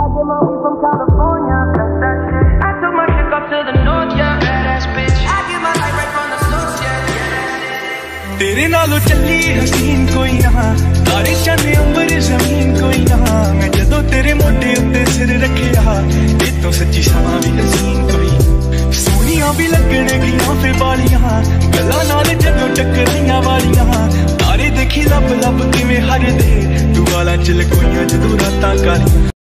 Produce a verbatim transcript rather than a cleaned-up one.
get my weed from California. That's that shit. I took my chick up to the north, yeah. Badass bitch. I get my life right from the source, yeah. तेरे नालों चली हसीन कोई ना, तारे चंद अंबर जमीन कोई ना। मैं जदों तेरे मोटे उत्ते सिर रखिया, ये तो सच्ची समा भी हसीन कोई। सोनिया भी लगने गियां फे बालियां, गल्लां नाल जदों टकराइयां वालियां। तारे देखी लब लब किवें हरदे, तू वाला च लकोइयां जदों रातां कालियां।